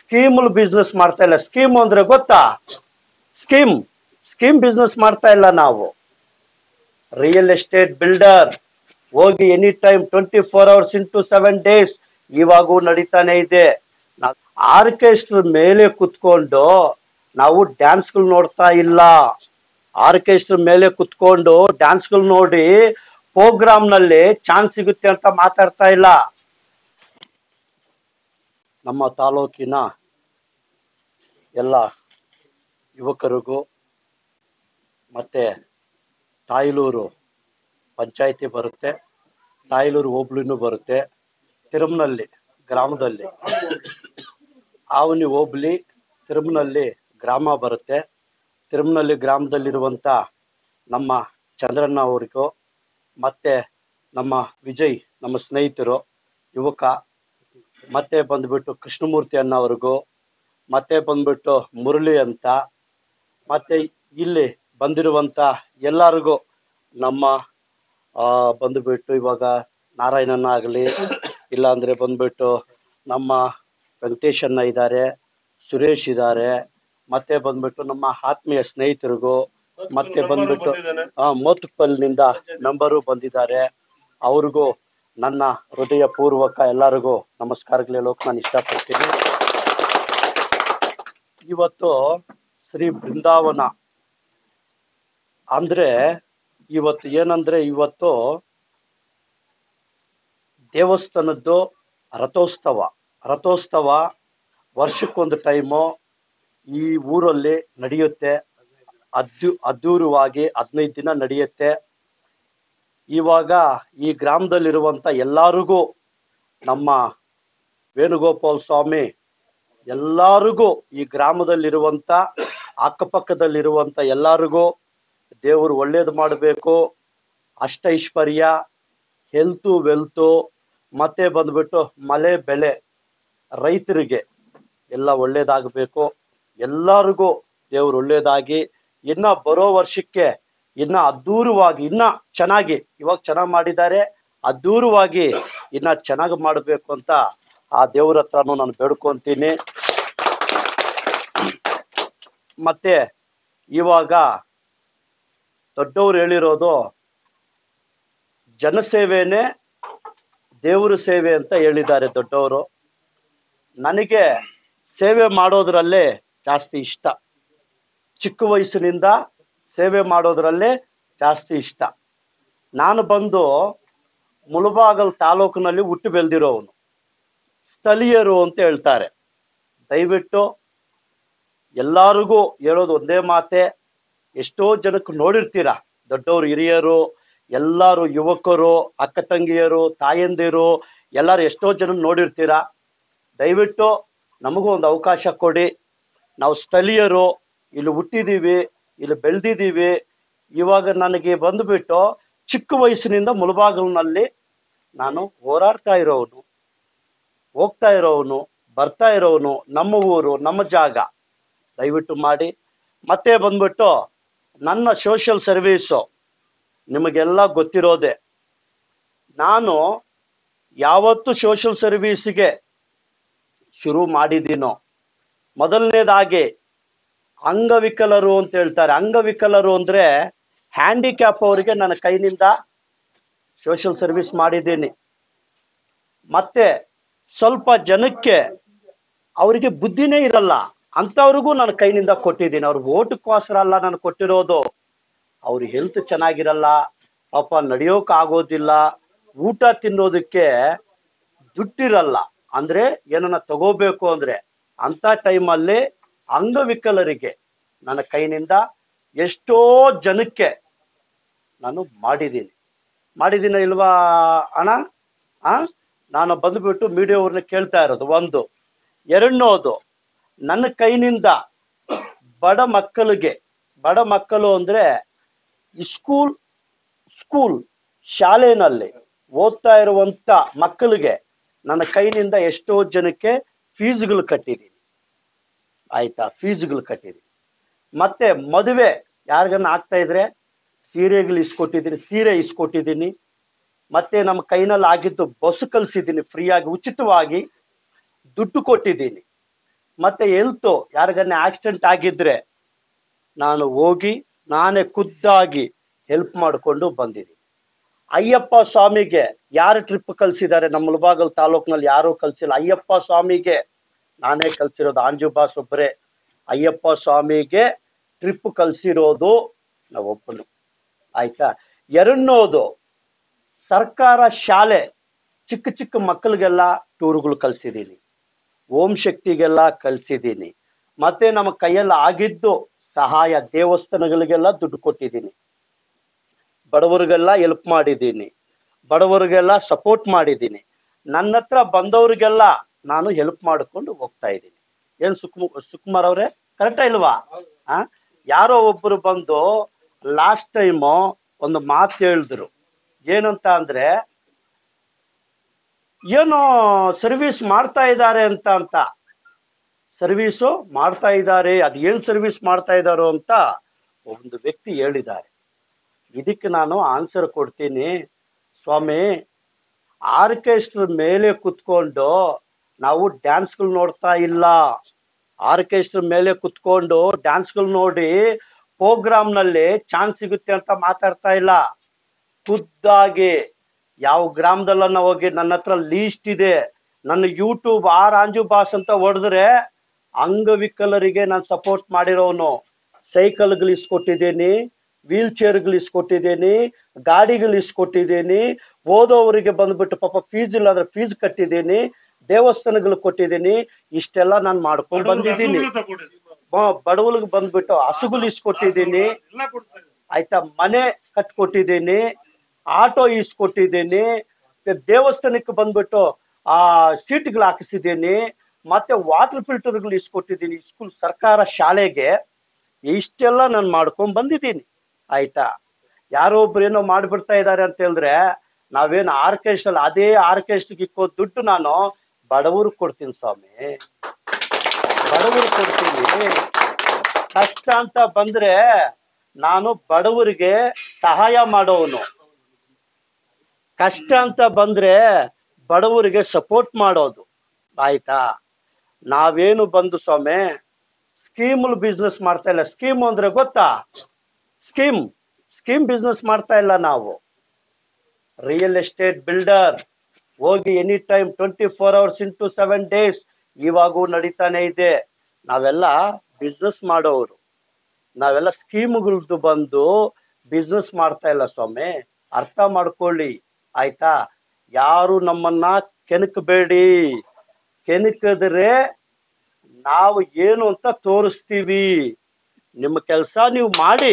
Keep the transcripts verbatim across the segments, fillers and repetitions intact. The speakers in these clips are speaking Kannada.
ಸ್ಕೀಮ್ ಬಿಸ್ನೆಸ್ ಮಾಡ್ತಾ ಇಲ್ಲ. ಸ್ಕೀಮ್ ಅಂದ್ರೆ ಗೊತ್ತಾ? ಸ್ಕೀಮ್ ಸ್ಕೀಮ್ ಬಿಸ್ನೆಸ್ ಮಾಡ್ತಾ ಇಲ್ಲ ನಾವು. Real estate builder. ಹೋಗಿ any time twenty four hours into seven days ಇವಾಗೂ ನಡೀತಾನೆ ಇದೆ. ಆರ್ಕೆಸ್ಟ್ರಾ ಮೇಲೆ ಕುತ್ಕೊಂಡು ನಾವು ಡ್ಯಾನ್ಸ್ಗಳು ನೋಡ್ತಾ ಇಲ್ಲ. ಆರ್ಕೆಸ್ಟ್ರಾ ಮೇಲೆ ಕುತ್ಕೊಂಡು ಡ್ಯಾನ್ಸ್ಗಳು ನೋಡಿ ಪ್ರೋಗ್ರಾಮ್ ನಲ್ಲಿ ಚಾನ್ಸ್ ಸಿಗುತ್ತೆ ಅಂತ ಮಾತಾಡ್ತಾ ಇಲ್ಲ. ನಮ್ಮ ತಾಲೂಕಿನ ಎಲ್ಲ ಯುವಕರಿಗೂ ಮತ್ತೆ ತಾಯ್ಲೂರು ಪಂಚಾಯಿತಿ ಬರುತ್ತೆ, ತಾಯ್ಲೂರು ಹೋಬ್ಳಿನೂ ಬರುತ್ತೆ, ತಿರುಮನಹಳ್ಳಿ ಗ್ರಾಮದಲ್ಲಿ ಆವನಿ ಹೋಬ್ಳಿ ತಿರುಮನಹಳ್ಳಿ ಗ್ರಾಮ ಬರುತ್ತೆ. ತಿರುಮನಹಳ್ಳಿ ಗ್ರಾಮದಲ್ಲಿರುವಂಥ ನಮ್ಮ ಚಂದ್ರಣ್ಣ ಅವರಿಗೂ ಮತ್ತೆ ನಮ್ಮ ವಿಜಯ್ ನಮ್ಮ ಸ್ನೇಹಿತರು ಯುವಕ, ಮತ್ತೆ ಬಂದ್ಬಿಟ್ಟು ಕೃಷ್ಣಮೂರ್ತಿ ಅನ್ನೋವ್ರಿಗೂ, ಮತ್ತೆ ಬಂದ್ಬಿಟ್ಟು ಮುರಳಿ ಅಂತ, ಮತ್ತೆ ಇಲ್ಲಿ ಬಂದಿರುವಂಥ ಎಲ್ಲರಿಗೂ ನಮ್ಮ ಬಂದುಬಿಟ್ಟು ಇವಾಗ ನಾರಾಯಣನ ಆಗಲಿ, ಇಲ್ಲಾಂದರೆ ಬಂದ್ಬಿಟ್ಟು ನಮ್ಮ ವೆಂಕಟೇಶನ್ನ ಇದ್ದಾರೆ, ಸುರೇಶ್ ಇದ್ದಾರೆ, ಮತ್ತೆ ಬಂದ್ಬಿಟ್ಟು ನಮ್ಮ ಆತ್ಮೀಯ ಸ್ನೇಹಿತರಿಗೂ, ಮತ್ತೆ ಬಂದ್ಬಿಟ್ಟು ಮೋತುಪಲ್ಲಿನಿಂದ ಮೆಂಬರು ಬಂದಿದ್ದಾರೆ, ಅವ್ರಿಗೂ ನನ್ನ ಹೃದಯ ಪೂರ್ವಕ ಎಲ್ಲರಿಗೂ ನಮಸ್ಕಾರಗಳು ಹೇಳೋಕೆ ನಾನು ಇಷ್ಟಪಡ್ತೀನಿ. ಇವತ್ತು ಶ್ರೀ ಬೃಂದಾವನ ಅಂದ್ರೆ ಇವತ್ತು ಏನಂದ್ರೆ ಇವತ್ತು ದೇವಸ್ಥಾನದ್ದು ರಥೋತ್ಸವ ರಥೋತ್ಸವ ವರ್ಷಕ್ಕೊಂದು ಟೈಮು ಈ ಊರಲ್ಲಿ ನಡೆಯುತ್ತೆ. ಅದ್ದು ಅದ್ದೂರವಾಗಿ ಹದಿನೈದು ದಿನ ನಡೆಯುತ್ತೆ. ಇವಾಗ ಈ ಗ್ರಾಮದಲ್ಲಿರುವಂಥ ಎಲ್ಲರಿಗೂ ನಮ್ಮ ವೇಣುಗೋಪಾಲ್ ಸ್ವಾಮಿ ಎಲ್ಲರಿಗೂ ಈ ಗ್ರಾಮದಲ್ಲಿರುವಂಥ ಅಕ್ಕಪಕ್ಕದಲ್ಲಿರುವಂಥ ಎಲ್ಲರಿಗೂ ದೇವರು ಒಳ್ಳೇದು ಮಾಡಬೇಕು. ಅಷ್ಟೈಶ್ವರ್ಯ, ಹೆಲ್ತು ವೆಲ್ತು, ಮತ್ತೆ ಬಂದ್ಬಿಟ್ಟು ಮಳೆ ಬೆಳೆ ರೈತರಿಗೆ ಎಲ್ಲ ಒಳ್ಳೇದಾಗಬೇಕು. ಎಲ್ಲರಿಗೂ ದೇವರು ಒಳ್ಳೇದಾಗಿ ಇನ್ನ ಬರೋ ವರ್ಷಕ್ಕೆ ಇನ್ನ ಅದ್ದೂರವಾಗಿ ಇನ್ನ ಚೆನ್ನಾಗಿ, ಇವಾಗ ಚೆನ್ನಾಗಿ ಮಾಡಿದ್ದಾರೆ, ಅದ್ದೂರವಾಗಿ ಇನ್ನ ಚೆನ್ನಾಗಿ ಮಾಡಬೇಕು ಅಂತ ಆ ದೇವ್ರ ಹತ್ರನೂ ನಾನು ಬೇಡ್ಕೊಂತೀನಿ. ಮತ್ತೆ ಇವಾಗ ದೊಡ್ಡವರು ಹೇಳಿರೋದು ಜನಸೇವೆನೇ ದೇವರ ಸೇವೆ ಅಂತ ಹೇಳಿದ್ದಾರೆ ದೊಡ್ಡವರು. ನನಗೆ ಸೇವೆ ಮಾಡೋದ್ರಲ್ಲೇ ಜಾಸ್ತಿ ಇಷ್ಟ. ಚಿಕ್ಕ ವಯಸ್ಸಿನಿಂದ ಸೇವೆ ಮಾಡೋದ್ರಲ್ಲೇ ಜಾಸ್ತಿ ಇಷ್ಟ. ನಾನು ಬಂದು ಮುಳಬಾಗಲ್ ತಾಲೂಕಿನಲ್ಲಿ ಹುಟ್ಟು ಬೆಳೆದಿರೋವನು. ಸ್ಥಳೀಯರು ಅಂತ ಹೇಳ್ತಾರೆ. ದಯವಿಟ್ಟು ಎಲ್ಲರಿಗೂ ಹೇಳೋದು ಒಂದೇ ಮಾತೆ, ಎಷ್ಟೋ ಜನಕ್ಕೆ ನೋಡಿರ್ತೀರ, ದೊಡ್ಡವರು ಹಿರಿಯರು ಎಲ್ಲರೂ, ಯುವಕರು, ಅಕ್ಕ ತಂಗಿಯರು, ತಾಯಂದಿರು ಎಲ್ಲರೂ ಎಷ್ಟೋ ಜನ ನೋಡಿರ್ತೀರ. ದಯವಿಟ್ಟು ನಮಗೂ ಒಂದು ಅವಕಾಶ ಕೊಡಿ. ನಾವು ಸ್ಥಳೀಯರು, ಇಲ್ಲಿ ಹುಟ್ಟಿದ್ದೀವಿ, ಇಲ್ಲಿ ಬೆಳೆದಿದ್ದೀವಿ. ಇವಾಗ ನನಗೆ ಬಂದುಬಿಟ್ಟು ಚಿಕ್ಕ ವಯಸ್ಸಿನಿಂದ ಮುಳಬಾಗಿಲಿನಲ್ಲಿ ನಾನು ಹೋರಾಡ್ತಾ ಇರೋವನು, ಹೋಗ್ತಾ ಇರೋವನು, ಬರ್ತಾ ಇರೋವನು. ನಮ್ಮ ಊರು, ನಮ್ಮ ಜಾಗ, ದಯವಿಟ್ಟು ಮಾಡಿ. ಮತ್ತೆ ಬಂದ್ಬಿಟ್ಟು ನನ್ನ ಸೋಷಿಯಲ್ ಸರ್ವೀಸು ನಿಮಗೆಲ್ಲ ಗೊತ್ತಿರೋದೆ. ನಾನು ಯಾವತ್ತು ಸೋಷಿಯಲ್ ಸರ್ವೀಸಿಗೆ ಶುರು ಮಾಡಿದ್ದೀನೋ, ಮೊದಲನೇದಾಗಿ ಅಂಗವಿಕಲರು ಅಂತ ಹೇಳ್ತಾರೆ. ಅಂಗವಿಕಲರು ಅಂದರೆ ಹ್ಯಾಂಡಿಕ್ಯಾಪ್ ಅವರಿಗೆ ನನ್ನ ಕೈನಿಂದ ಸೋಷಿಯಲ್ ಸರ್ವಿಸ್ ಮಾಡಿದ್ದೀನಿ. ಮತ್ತೆ ಸ್ವಲ್ಪ ಜನಕ್ಕೆ ಅವರಿಗೆ ಬುದ್ಧಿನೇ ಇರಲ್ಲ ಅಂಥವ್ರಿಗೂ ನಾನು ಕೈನಿಂದ ಕೊಟ್ಟಿದ್ದೀನಿ. ಅವ್ರು ಓಟಕ್ಕೋಸ್ಕರ ಅಲ್ಲ ನಾನು ಕೊಟ್ಟಿರೋದು. ಅವ್ರ ಹೆಲ್ತ್ ಚೆನ್ನಾಗಿರಲ್ಲ, ಪಾಪ ನಡೆಯೋಕೆ ಆಗೋದಿಲ್ಲ, ಊಟ ತಿನ್ನೋದಕ್ಕೆ ದುಡ್ಡಿರಲ್ಲ, ಅಂದರೆ ಏನನ್ನ ತಗೋಬೇಕು ಅಂದರೆ ಅಂಥ ಟೈಮಲ್ಲಿ ಅಂಗವಿಕಲರಿಗೆ ನನ್ನ ಕೈನಿಂದ ಎಷ್ಟೋ ಜನಕ್ಕೆ ನಾನು ಮಾಡಿದ್ದೀನಿ. ಮಾಡಿದ್ದೀನ ಇಲ್ವಾ ಅಣ್ಣ? ಆ ನಾನು ಬಂದುಬಿಟ್ಟು ಮೀಡಿಯಾವ್ರನ್ನ ಕೇಳ್ತಾ ಇರೋದು ಒಂದು. ಎರಡನೇದು, ನನ್ನ ಕೈನಿಂದ ಬಡ ಮಕ್ಕಳಿಗೆ, ಬಡ ಮಕ್ಕಳು ಅಂದರೆ ಸ್ಕೂಲ್ ಸ್ಕೂಲ್ ಶಾಲೆಯಲ್ಲಿ ಓದ್ತಾ ಇರುವಂಥ ಮಕ್ಕಳಿಗೆ ನನ್ನ ಕೈನಿಂದ ಎಷ್ಟೋ ಜನಕ್ಕೆ ಫೀಸ್ಗಳು ಕಟ್ಟಿದ್ದೀನಿ. ಆಯ್ತಾ? ಫೀಸ್ಗಳು ಕಟ್ಟಿದ್ದೀನಿ. ಮತ್ತೆ ಮದುವೆ ಯಾರಿಗನ್ನ ಆಗ್ತಾ ಇದ್ರೆ ಸೀರೆಗಳು ಇಸ್ಕೊಟ್ಟಿದ್ದೀನಿ, ಸೀರೆ ಇಸ್ಕೊಟ್ಟಿದ್ದೀನಿ. ಮತ್ತೆ ನಮ್ಮ ಕೈನಲ್ಲಿ ಆಗಿದ್ದು ಬಸ್ ಕಲಿಸಿದ್ದೀನಿ, ಫ್ರೀಯಾಗಿ ಉಚಿತವಾಗಿ ದುಡ್ಡು ಕೊಟ್ಟಿದ್ದೀನಿ. ಮತ್ತೆ ಹೆಲ್ತ್ ಯಾರಿಗನ್ನ ಆಕ್ಸಿಡೆಂಟ್ ಆಗಿದ್ರೆ ನಾನು ಹೋಗಿ ನಾನೇ ಖುದ್ದಾಗಿ ಹೆಲ್ಪ್ ಮಾಡಿಕೊಂಡು ಬಂದಿದ್ದೀನಿ. ಅಯ್ಯಪ್ಪ ಸ್ವಾಮಿಗೆ ಯಾರು ಟ್ರಿಪ್ ಕಲ್ಸಿದ್ದಾರೆ ನಮ್ಮ ಮುಳಬಾಗಿಲು ತಾಲೂಕಿನಲ್ಲಿ? ಯಾರೂ ಕಲ್ಸಿಲ್ಲ. ಅಯ್ಯಪ್ಪ ಸ್ವಾಮಿಗೆ ನಾನೇ ಕಲ್ಸಿರೋದು. ಆಂಜುಬಾಸ್ ಒಬ್ಬರೇ ಅಯ್ಯಪ್ಪ ಸ್ವಾಮಿಗೆ ಟ್ರಿಪ್ ಕಲ್ಸಿರೋದು ನಾವೊಬ್ಬನು. ಆಯ್ತಾ? ಎರಡನೇದು, ಸರ್ಕಾರ ಶಾಲೆ ಚಿಕ್ಕ ಚಿಕ್ಕ ಮಕ್ಕಳಿಗೆಲ್ಲ ಟೂರ್ಗಳು ಕಲ್ಸಿದ್ದೀನಿ, ಓಂ ಶಕ್ತಿಗೆಲ್ಲ ಕಲ್ಸಿದ್ದೀನಿ. ಮತ್ತೆ ನಮ್ಮ ಕೈಯಲ್ಲಿ ಆಗಿದ್ದು ಸಹಾಯ ದೇವಸ್ಥಾನಗಳಿಗೆಲ್ಲ ದುಡ್ಡು ಕೊಟ್ಟಿದ್ದೀನಿ, ಬಡವರಿಗೆಲ್ಲ ಹೆಲ್ಪ್ ಮಾಡಿದ್ದೀನಿ, ಬಡವರಿಗೆಲ್ಲ ಸಪೋರ್ಟ್ ಮಾಡಿದ್ದೀನಿ. ನನ್ನ ಹತ್ರ ಬಂದವರಿಗೆಲ್ಲ ನಾನು ಹೆಲ್ಪ್ ಮಾಡಿಕೊಂಡು ಹೋಗ್ತಾ ಇದ್ದೀನಿ. ಏನು ಸುಕ್ಮ ಸುಕುಮಾರ್ ಅವರೇ, ಕರೆಕ್ಟಾ ಇಲ್ವಾ? ಆ ಯಾರೋ ಒಬ್ಬರು ಬಂದು ಲಾಸ್ಟ್ ಟೈಮು ಒಂದು ಮಾತು ಹೇಳಿದ್ರು. ಏನಂತ ಅಂದ್ರೆ, ಏನೋ ಸರ್ವಿಸ್ ಮಾಡ್ತಾ ಇದ್ದಾರೆ ಅಂತ ಅಂತ ಸರ್ವೀಸು ಮಾಡ್ತಾ ಇದ್ದಾರೆ, ಅದು ಏನು ಸರ್ವಿಸ್ ಮಾಡ್ತಾ ಇದ್ದಾರೋ ಅಂತ ಒಂದು ವ್ಯಕ್ತಿ ಹೇಳಿದ್ದಾರೆ. ಇದಕ್ಕೆ ನಾನು ಆನ್ಸರ್ ಕೊಡ್ತೀನಿ. ಸ್ವಾಮಿ, ಆರ್ಕೆಸ್ಟ್ರ್ ಮೇಲೆ ಕುತ್ಕೊಂಡು ನಾವು ಡ್ಯಾನ್ಸ್ಗಳು ನೋಡ್ತಾ ಇಲ್ಲ. ಆರ್ಕೆಸ್ಟ್ರ್ ಮೇಲೆ ಕುತ್ಕೊಂಡು ಡ್ಯಾನ್ಸ್ಗಳು ನೋಡಿ ಪ್ರೋಗ್ರಾಮ್ನಲ್ಲಿ ಚಾನ್ಸ್ ಸಿಗುತ್ತೆ ಅಂತ ಮಾತಾಡ್ತಾ ಇಲ್ಲ. ಖುದ್ದಾಗಿ ಯಾವ ಗ್ರಾಮದಲ್ಲ ಹೋಗಿ ನನ್ನ ಹತ್ರ ಲೀಸ್ಟ್ ಇದೆ. ನನ್ನ ಯೂಟ್ಯೂಬ್ ಆರ್ ಆಂಜು ಬಾಸ್ ಅಂತ ಹೊಡೆದ್ರೆ ಅಂಗವಿಕಲರಿಗೆ ನಾನು ಸಪೋರ್ಟ್ ಮಾಡಿರೋನು. ಸೈಕಲ್ಗಳು ಇಸ್ಕೊಟ್ಟಿದ್ದೀನಿ, ವೀಲ್ ಚೇರ್ಗಳು ಇಸ್ಕೊಟ್ಟಿದ್ದೀನಿ, ಗಾಡಿಗಳು ಇಸ್ಕೊಟ್ಟಿದ್ದೀನಿ, ಓದೋವರಿಗೆ ಬಂದ್ಬಿಟ್ಟು ಪಾಪ ಫೀಸ್ ಇಲ್ಲ ಅಂದ್ರೆ ಫೀಸ್ ಕಟ್ಟಿದ್ದೀನಿ, ದೇವಸ್ಥಾನಗಳು ಕೊಟ್ಟಿದ್ದೀನಿ. ಇಷ್ಟೆಲ್ಲ ನಾನು ಮಾಡ್ಕೊಂಡು ಬಂದಿದ್ದೀನಿ. ಬಡವಲಿಗೆ ಬಂದ್ಬಿಟ್ಟು ಹಸುಗಳು ಇಸ್ಕೊಟ್ಟಿದ್ದೀನಿ. ಆಯ್ತಾ? ಮನೆ ಕಟ್ಕೊಟ್ಟಿದ್ದೀನಿ, ಆಟೋ ಇಸ್ಕೊಟ್ಟಿದ್ದೀನಿ, ದೇವಸ್ಥಾನಕ್ಕೆ ಬಂದ್ಬಿಟ್ಟು ಆ ಸೀಟ್ಗಳು ಹಾಕಿಸಿದ್ದೀನಿ, ಮತ್ತೆ ವಾಟರ್ ಫಿಲ್ಟರ್ಗಳು ಇಸ್ಕೊಟ್ಟಿದ್ದೀನಿ ಸ್ಕೂಲ್ ಸರ್ಕಾರ ಶಾಲೆಗೆ. ಇಷ್ಟೆಲ್ಲ ನಾನು ಮಾಡ್ಕೊಂಡು ಬಂದಿದ್ದೀನಿ. ಆಯ್ತಾ? ಯಾರೋ ಒಬ್ರು ಏನೋ ಮಾಡಿಬಿಡ್ತಾ ಇದ್ದಾರೆ ಅಂತ ಹೇಳಿದ್ರೆ, ನಾವೇನು ಆರ್ಕೆಸ್ಟ್ರಲ್ಲಿ ಅದೇ ಆರ್ಕೆಸ್ಟ್ರಿಗೆ ಇಕ್ಕೋ ದುಡ್ಡು ನಾನು ಬಡವರು ಕೊಡ್ತೀನಿ ಸ್ವಾಮಿ, ಬಡವರು ಕೊಡ್ತೀನಿ. ಕಷ್ಟ ಅಂತ ಬಂದ್ರೆ ನಾನು ಬಡವರಿಗೆ ಸಹಾಯ ಮಾಡೋನು. ಕಷ್ಟ ಅಂತ ಬಂದ್ರೆ ಬಡವರಿಗೆ ಸಪೋರ್ಟ್ ಮಾಡೋದು. ಆಯ್ತಾ? ನಾವೇನು ಬಂದು ಸ್ವಾಮಿ ಸ್ಕೀಮಲ್ ಬಿಸ್ನೆಸ್ ಮಾಡ್ತಾ ಇಲ್ಲ. ಸ್ಕೀಮ್ ಅಂದ್ರೆ ಗೊತ್ತಾ? ಸ್ಕೀಮ್ ಸ್ಕೀಮ್ ಬಿಸ್ನೆಸ್ ಮಾಡ್ತಾ ಇಲ್ಲ ನಾವು. Real estate builder. ಹೋಗಿ any time twenty four hours into seven days ಇವಾಗೂ ನಡೀತಾನೆ ಇದೆ. ನಾವೆಲ್ಲ ಬಿಸ್ನೆಸ್ ಮಾಡೋರು, ನಾವೆಲ್ಲ ಸ್ಕೀಮ್ಗಳದ್ದು ಬಂದು ಬಿಸ್ನೆಸ್ ಮಾಡ್ತಾ ಇಲ್ಲ ಸ್ವಾಮಿ. ಅರ್ಥ ಮಾಡ್ಕೊಳ್ಳಿ. ಆಯ್ತಾ? ಯಾರು ನಮ್ಮನ್ನ ಕೆಣಕಬೇಡಿ. ಕೆಣಕಿದ್ರೆ ನಾವು ಏನು ಅಂತ ತೋರಿಸ್ತೀವಿ. ನಿಮ್ಮ ಕೆಲಸ ನೀವು ಮಾಡಿ,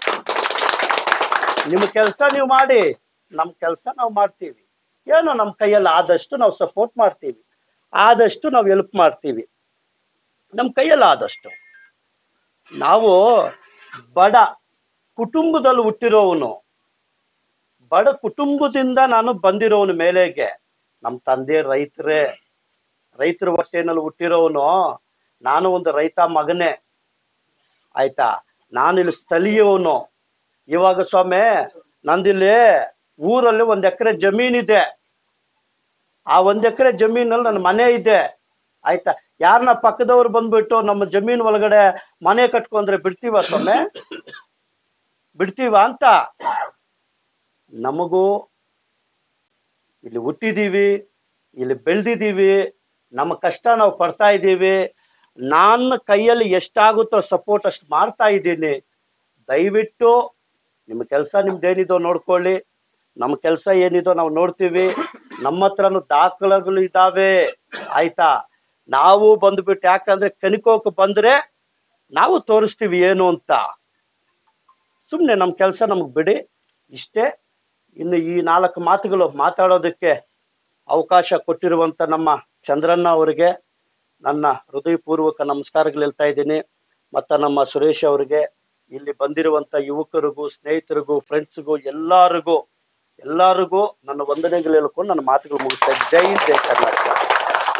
ನಿಮ್ಮ ಕೆಲಸ ನೀವು ಮಾಡಿ, ನಮ್ಮ ಕೆಲಸ ನಾವು ಮಾಡ್ತೀವಿ. ಏನೋ ನಮ್ಮ ಕೈಯಲ್ಲಿ ಆದಷ್ಟು ನಾವು ಸಪೋರ್ಟ್ ಮಾಡ್ತೀವಿ, ಆದಷ್ಟು ನಾವು ಹೆಲ್ಪ್ ಮಾಡ್ತೀವಿ, ನಮ್ಮ ಕೈಯಲ್ಲಿ ಆದಷ್ಟು. ನಾವು ಬಡ ಕುಟುಂಬದಲ್ಲಿ ಹುಟ್ಟಿರೋವನು, ಬಡ ಕುಟುಂಬದಿಂದ ನಾನು ಬಂದಿರೋವನು ಮೇಲೆಗೆ. ನಮ್ಮ ತಂದೆ ರೈತರೇ, ರೈತರ ಹೊಟ್ಟೆನಲ್ಲಿ ಹುಟ್ಟಿರೋವನು. ನಾನು ಒಂದು ರೈತ ಮಗನೇ. ಆಯ್ತಾ? ನಾನಿಲ್ಲಿ ಸ್ಥಳೀಯವನು. ಇವಾಗ ಸ್ವಾಮಿ ನಂದಿಲ್ಲಿ ಊರಲ್ಲಿ ಒಂದ್ ಎಕರೆ ಜಮೀನಿದೆ. ಆ ಒಂದ್ ಎಕರೆ ಜಮೀನಲ್ಲಿ ನನ್ನ ಮನೆ ಇದೆ. ಆಯ್ತಾ? ಯಾರನ್ನ ಪಕ್ಕದವ್ರು ಬಂದ್ಬಿಟ್ಟು ನಮ್ಮ ಜಮೀನ್ ಒಳಗಡೆ ಮನೆ ಕಟ್ಕೊಂಡ್ರೆ ಬಿಡ್ತೀವ ಸ್ವಾಮಿ? ಬಿಡ್ತೀವ ಅಂತ? ನಮಗೂ ಇಲ್ಲಿ ಹುಟ್ಟಿದೀವಿ, ಇಲ್ಲಿ ಬೆಳೆದಿದ್ದೀವಿ, ನಮ್ಮ ಕಷ್ಟ ನಾವು ಪಡ್ತಾ ಇದ್ದೀವಿ. ನನ್ನ ಕೈಯಲ್ಲಿ ಎಷ್ಟಾಗುತ್ತೋ ಸಪೋರ್ಟ್ ಅಷ್ಟು ಮಾಡ್ತಾ ಇದ್ದೀನಿ. ದಯವಿಟ್ಟು ನಿಮ್ಮ ಕೆಲಸ ನಿಮ್ದೇನಿದೋ ನೋಡ್ಕೊಳ್ಳಿ, ನಮ್ಮ ಕೆಲಸ ಏನಿದೋ ನಾವು ನೋಡ್ತೀವಿ. ನಮ್ಮ ಹತ್ರನು ದಾಖಲೆಗಳು ಇದ್ದಾವೆ. ಆಯ್ತಾ? ನಾವು ಬಂದ್ಬಿಟ್ಟು ಯಾಕಂದ್ರೆ ಕನಿಕೋಕೆ ಬಂದ್ರೆ ನಾವು ತೋರಿಸ್ತೀವಿ ಏನು ಅಂತ. ಸುಮ್ಮನೆ ನಮ್ಮ ಕೆಲಸ ನಮಗೆ ಬಿಡಿ. ಇಷ್ಟೇ. ಇನ್ನು ಈ ನಾಲ್ಕು ಮಾತುಗಳು ಮಾತಾಡೋದಕ್ಕೆ ಅವಕಾಶ ಕೊಟ್ಟಿರುವಂಥ ನಮ್ಮ ಚಂದ್ರಣ್ಣ ಅವರಿಗೆ ನನ್ನ ಹೃದಯಪೂರ್ವಕ ನಮಸ್ಕಾರಗಳು ಹೇಳ್ತಾ ಇದ್ದೀನಿ. ಮತ್ತು ನಮ್ಮ ಸುರೇಶ್ ಅವರಿಗೆ, ಇಲ್ಲಿ ಬಂದಿರುವಂಥ ಯುವಕರಿಗೂ, ಸ್ನೇಹಿತರಿಗೂ, ಫ್ರೆಂಡ್ಸ್ಗೂ, ಎಲ್ಲರಿಗೂ ಎಲ್ಲರಿಗೂ ನನ್ನ ವಂದನೆಗಳು ಹೇಳ್ಕೊಂಡು ನನ್ನ ಮಾತುಗಳು ಮುಗಿಸ್ತಾ. ಜೈ ಜೈ ಕರ್ನಾಟಕ.